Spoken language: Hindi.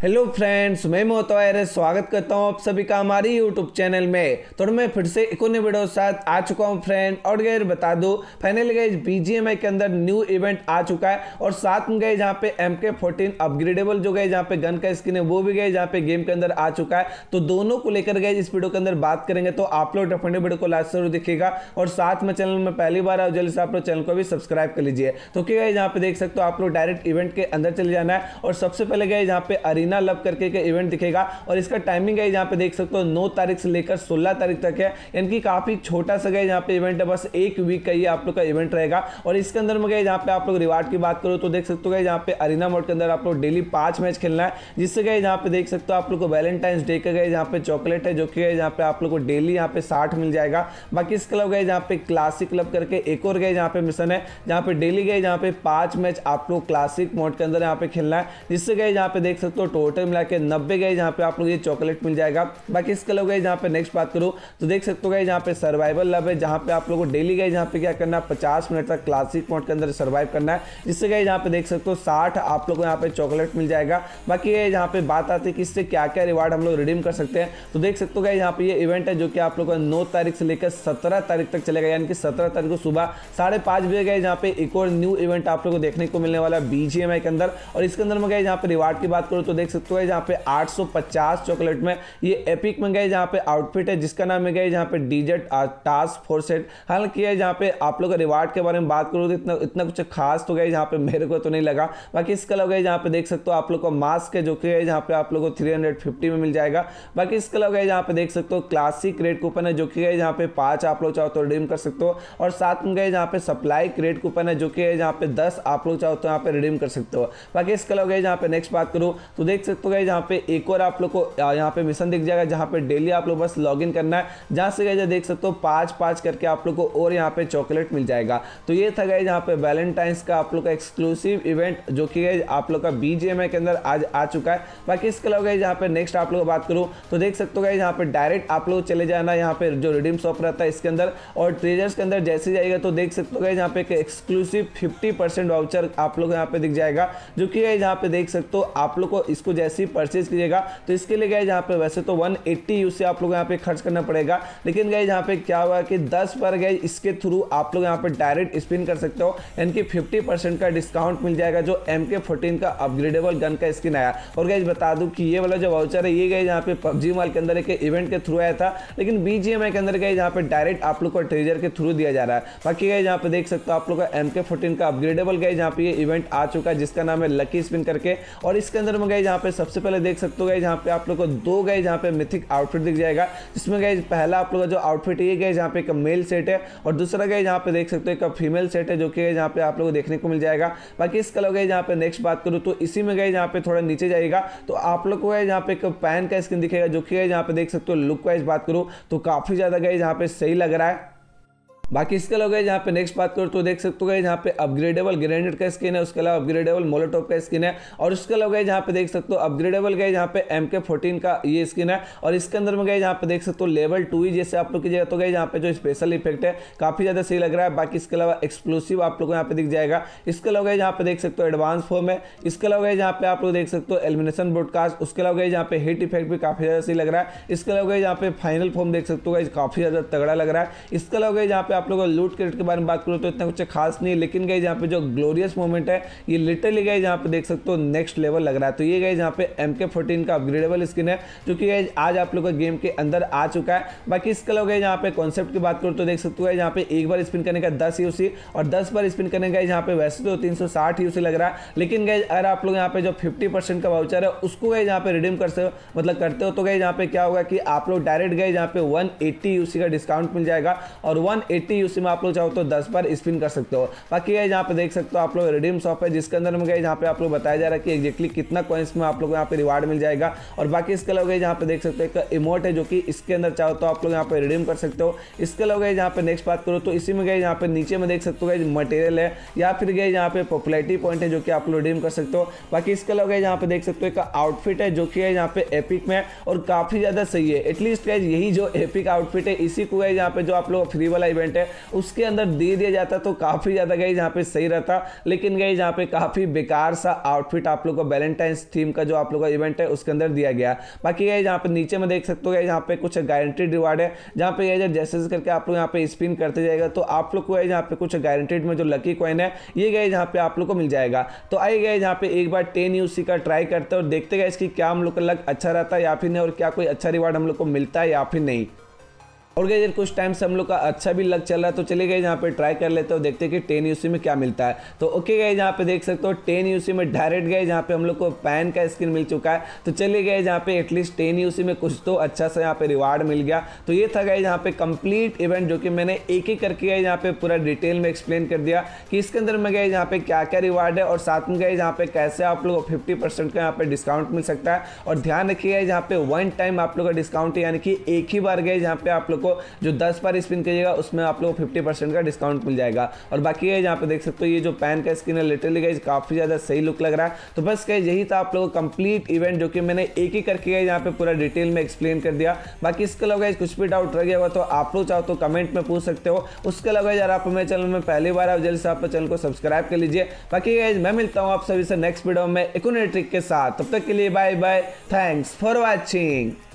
हेलो फ्रेंड्स, मैं मोहतवायर स्वागत करता हूं आप सभी का हमारी यूट्यूब चैनल में। तो मैं फिर से एक और वीडियो के साथ आ चुका हूं फ्रेंड। और गैर बता दूं फाइनली गाइस बीजीएमआई के अंदर न्यू इवेंट आ चुका है और साथ में गए जहां पे MK14 अपग्रेडेबल जो गए जहां पे गन का स्किन है वो भी गए जहां पे गेम के अंदर आ चुका है। तो दोनों को लेकर गए इस वीडियो के अंदर बात करेंगे, तो आप लोग डेफिनेटली वीडियो को लास्ट जरूर देखिएगा। और साथ में चैनल में पहली बार आओ जल्दी से आप लोग चैनल को भी सब्सक्राइब कर लीजिए। तो क्या गए जहां पे देख सकते हो आप लोग डायरेक्ट इवेंट के अंदर चले जाना है और सबसे पहले गए जहां पे अरीना लव करके इवेंट दिखेगा और इसका टाइमिंग है जहां पे देख सकते हो 9 तारीख से लेकर 16 तारीख तक है। यानी कि काफी छोटा सा गए जहां पे इवेंट है, बस एक वीक का ये आप लोग का इवेंट रहेगा। और इसके अंदर में गए जहां पे आप लोग रिवार्ड की बात करो तो देख सकते हो जहां पे अरीना मोड के अंदर आप लोग डेली 5 मैच खेलना है, जिससे गए जहां पे देख सकते हो आप लोग को वैलेंटाइंस डे का गए जहां पे चॉकलेट है जो कि जहां पे आप लोग को डेली यहां पे 60 मिल जाएगा। बाकी इसके अलावा गए जहां पे क्लासिक क्लब करके एक और गए जहां पे मिशन है जहां पे डेली गए जहां पे 5 मैच आप लोग क्लासिक मोड के अंदर यहां पे खेलना है, जिससे गए जहां पे देख सकते हो टोटल मिला के 90 गए जहां पे आप लोग ये चॉकलेट मिल जाएगा। बाकी इसके अलावा गए जहां पे नेक्स्ट बात करूं तो देख सकते हो गए जहां पे सर्वाइवल लव है जहां पे आप लोगों को डेली गए जहां पे क्या करना है 50 मिनट तक क्लासिक मोड के अंदर सर्वाइव करना है, जिससे गए जहां पे देख सकते हो 60 आप लोगों को यहाँ पे चॉकलेट मिल जाएगा। बाकी ये जहां पे बात आती है कि इससे क्या क्या रिवार्ड हम लोग रिडीम कर सकते हैं, तो देख सकते हो गए यहाँ पे ये इवेंट है जो कि आप लोग को 9 तारीख से लेकर 17 तारीख तक चलेगा। यानी कि 17 तारीख को सुबह 5:30 बजे गए जहां पे एक और न्यू इवेंट आप लोग को देखने को मिलने वाला है बीजीएमआई के अंदर। और इसके अंदर में गए जहां पे रिवार्ड की बात करूं तो देख सकते हो जहां पे 850 चॉकलेट में ये एपिक में गए जहां पे आउटफिट है जिसका नाम है गए जहां पे डीजे टास्क फोर्स सेट। हालांकि ये जहां पे आप लोग रिवार्ड के बारे में बात करो तो इतना कुछ खास तो गए जहां पे मेरे को तो नहीं लगा। बाकी इसके अलावा गए जहां पे देख सकते हो आप लोग को मास्क है जो कि जहां पे आप लोग को 350 में मिल जाएगा। बाकी इसके अलावा गए जहां पे देख सकते हो क्लासिक रेड कूपन है जो कि गए जहां पे 5 आप लोग चाहो तो रिडीम कर सकते हो। और साथ में गए जहां पे सप्लाई क्रेड कूपन है जो कि जहां पे 10 आप लोग चाहो तो यहाँ पे रिडीम कर सकते हो। बाकी इसके अलावा गए जहां पे नेक्स्ट बात करूं तो देख सकते हो गए जहां पे एक और आप लोग को यहाँ पे मिशन दिख जाएगा जहां पे डेली आप लोग बस लॉगिन करना है, जहां से गए देख सकते हो 5-5 करके आप लोग को और यहाँ पे चॉकलेट मिल जाएगा। तो ये था गए जहां पे वैलेंटाइंस का आप लोग का एक्सक्लूसिव इवेंट जो कि आप लोग का बीजीएमआई के अंदर आज आ चुका है। बाकी इसके अलावा गए जहां पे नेक्स्ट आप लोग बात करूं तो देख सकते हो गए जहां पे डायरेक्ट आप लोग चले जाना यहाँ पे जो रिडीम शॉप रहता है इसके अंदर, और ट्रेजर्स के अंदर जैसे जाएगा तो देख सकते हो गए जहां पे एक एक्सक्लूसिव 50% वाउचर आप लोग यहाँ पे दिख जाएगा जो कि जहां पे देख सकते हो आप लोग को इसको जैसे ही परचेज कीजिएगा तो इसके लिए गए जहां पे वैसे तो 180 यूसी आप लोग यहाँ पे खर्च करना पड़ेगा, लेकिन गए जहां पे क्या हुआ कि 10 पर गए इसके थ्रू आप लोग यहाँ पे डायरेक्ट स्पिन कर सकते हो, यानी कि 50% का डिस्काउंट मिल जाएगा जो MK14 का अपग्रेडेबल गन का स्किन आया। और गए बता दूं कि ये वाला जो वाउचर है ये गए जहां पे PUBG मॉल के अंदर एक इवेंट के थ्रू आया था, लेकिन बीजीएमआई के अंदर गए जहां पे डायरेक्ट आप लोग को ट्रेजर के थ्रू दिया जा रहा है। बाकी गए जहां पे देख सकते हो आप लोग का MK14 का अपग्रेडेबल गए जहां पे ये इवेंट आ चुका है जिसका नाम है लकी स्पिन करके। और इसके अंदर में गए जहां पे सबसे पहले देख सकते हो गए जहां पे आप लोग को 2 गए जहां पे मिथिक आउटफिट दिख जाएगा, जिसमें गए पहला आप लोग का जो आउटफिट ये गए जहां पे एक मेल सेट है और दूसरा गए जहां पे देख सकते हो एक फीमेल सेट है जो कि जहां पे आप लोग को देखने को मिल जाएगा। बाकी इसके अलावा गए जहां पे नेक्स्ट बात करूं तो इसी में गए जहां पे थोड़ा नीचे जाएगा तो आप लोग को जहां पे एक पैन का स्किन दिखेगा जो कि जहां पे देख सकते हो लुक वाइज बात करूं तो काफी ज्यादा गए जहां पे सही लग रहा है। बाकी इसके अलावा जहाँ पे नेक्स्ट बात करो तो देख सकते हो जहाँ पे अपग्रेडेबल ग्रेनेड का स्किन है, उसके अलावा अपग्रेडेबल मोलोटोव का स्किन है, और उसके अलावा जहाँ पे देख सकते हो अपग्रेडेबल गए जहाँ पे MK14 का ये स्किन है। और इसके अंदर में गए जहाँ पे देख सकते हो लेवल 2 ही जैसे आप लोग कीजिएगा तो गए जहाँ पे जो स्पेशल इफेक्ट है काफी ज्यादा सही लग रहा है। बाकी इसके अलावा एक्सप्लोसिव आप लोग को यहाँ पे दिख जाएगा। इसके अलावा गए जहाँ पे देख सकते हो एडवांस फॉर्म है। इसके अलावा गए जहाँ पे आप लोग देख सकते हो एलिमिनेशन ब्रॉडकास्ट, उसके अलावा गए जहाँ पे हिट इफेक्ट भी काफी ज्यादा सही लग रहा है। इसके अलावा गए जहाँ पे फाइनल फॉर्म देख सकते हो काफी ज्यादा तगड़ा लग रहा है। इसके अलावा गए जहाँ पे आप लोग लूट के बारे में बात करूं तो इतना कुछ खास नहीं है, लेकिन गए जहां पे जो ग्लोरियस मोमेंट है ये लिटरली गए जहां पे देख सकते हो नेक्स्ट लेवल लग रहा है। तो ये गए जहां पे MK14 का अपग्रेडेबल स्किन है जो कि आज आप लोग का गेम के अंदर आ चुका है। बाकी इसके अलावा गए जहां पे कॉन्सेप्ट की बात करूं तो देख सकते हो जहां पे एक बार स्पिन करने का 10 यूसी और 10 बार स्पिन करने का जहां पे वैसे तो 360 यूसी लग रहा है, लेकिन गए अगर आप लोग यहाँ पे जो 50% का वाउचर है उसको गए जहां पे रिडीम करते हो तो गए जहां पे क्या होगा कि आप लोग डायरेक्ट गए जहां पे 180 यूसी का डिस्काउंट मिल जाएगा और 180 यूसी में आप लोग चाहो तो 10 बार स्पिन कर सकते हो। बाकी है जहाँ पे देख सकते हो आप लोग रिडीम शॉप है जिसके अंदर में गए जहाँ पे आप लोग बताया जा रहा है कि एग्जैक्टली कितना कॉइंस में आप लोग यहाँ पे रिवार्ड मिल जाएगा। और बाकी इसके अलावा जहाँ पे देख सकते हो एक इमोट है जो कि इसके अंदर चाहो तो आप लोग यहाँ पे रिडीम कर सकते हो। इसके अलावा जहाँ पे नेक्स्ट बात करो तो इसी में गए जहाँ पे नीचे में देख सकते हो मटेरियल है या फिर गए जहाँ पे पॉपुलैरिटी पॉइंट है जो कि आप लोग रिडीम कर सकते हो। बाकी इसके अलावा जहाँ पे देख सकते हो एक आउटफिट है जो कि यहाँ पे एपिक में और काफी ज्यादा सही है। एटलीस्ट यही जो एपिक आउटफिट है इसी को है जहाँ पे जो आप लोग फ्री वाला इवेंट इवेंट है उसके अंदर दे दिया जाता तो काफ़ी ज़्यादा गाइज यहाँ पे सही रहता, लेकिन गाइज यहाँ पे काफ़ी बेकार सा आउटफिट आप लोग को वैलेंटाइंस थीम का जो आप लोग का इवेंट है उसके अंदर दिया गया। बाकी गाइज यहाँ पे नीचे में देख सकते हो गाइज यहाँ पे कुछ गारंटीड रिवार्ड है, जहाँ पे गाइज जैसे करके आप लोग यहाँ पे स्पिन करते जाएगा तो आप लोग को गाइज यहाँ पे कुछ गारंटीड में जो लकी कॉइन है ये गाइज यहाँ पे आप लोग को मिल जाएगा। तो आइए गाइज यहाँ पे एक बार 10 UC का ट्राई करते हैं और देखते हैं इसकी क्या हम लोग का लक अच्छा रहता है या फिर नहीं, और क्या कोई अच्छा रिवार्ड हम लोग को मिलता है या फिर नहीं। और गाइस कुछ टाइम से हम लोग का अच्छा भी लग चल रहा है, तो चलिए गाइस यहाँ पे ट्राई कर लेते हो, देखते हैं कि 10 UC में क्या मिलता है। तो ओके गाइस यहाँ पे देख सकते हो 10 UC में डायरेक्ट गाइस यहाँ पे हम लोग को पैन का स्किन मिल चुका है। तो चलिए गाइस यहाँ पे एटलीस्ट 10 UC में कुछ तो अच्छा सा यहाँ पे रिवार्ड मिल गया। तो ये था गाइस यहाँ पे कंप्लीट इवेंट जो कि मैंने एक एक करके गाइस यहाँ पे पूरा डिटेल में एक्सप्लेन कर दिया कि इसके अंदर में गाइस यहाँ पे क्या क्या रिवार्ड है और साथ में गाइस यहाँ पे कैसे आप लोग को 50% का यहाँ पे डिस्काउंट मिल सकता है। और ध्यान रखिए गाइस यहाँ पे वन टाइम आप लोग का डिस्काउंट है, यानी कि एक ही बार गाइस यहाँ पे आप लोग को जो 10 बार स्पिन करिएगा उसमें आप लोग को 50% का डिस्काउंट मिल जाएगा। और बाकी है यहाँ पे देख सकते हो ये जो पैन का स्किन है लिटरली गाइस काफी ज्यादा सही लुक लग रहा है। तो बस गाइस यही था आप लोगों को कंप्लीट इवेंट जो कि मैंने एक ही करके यहाँ पे पूरा डिटेल में एक्सप्लेन कर दिया। बाकी इसके अलावा गाइस कुछ भी डाउट रह गया होगा तो आप लोग चाहो तो कमेंट में पूछ सकते हो। उसके अलावा यार आप मेरे चैनल में पहली बार आप जल्द से आप चैनल को सब्सक्राइब कर लीजिए। बाकी गाइस मैं मिलता हूँ आप सभी से नेक्स्ट वीडियो में एक और नई ट्रिक के साथ, तब तक के लिए bye bye, thanks for watching.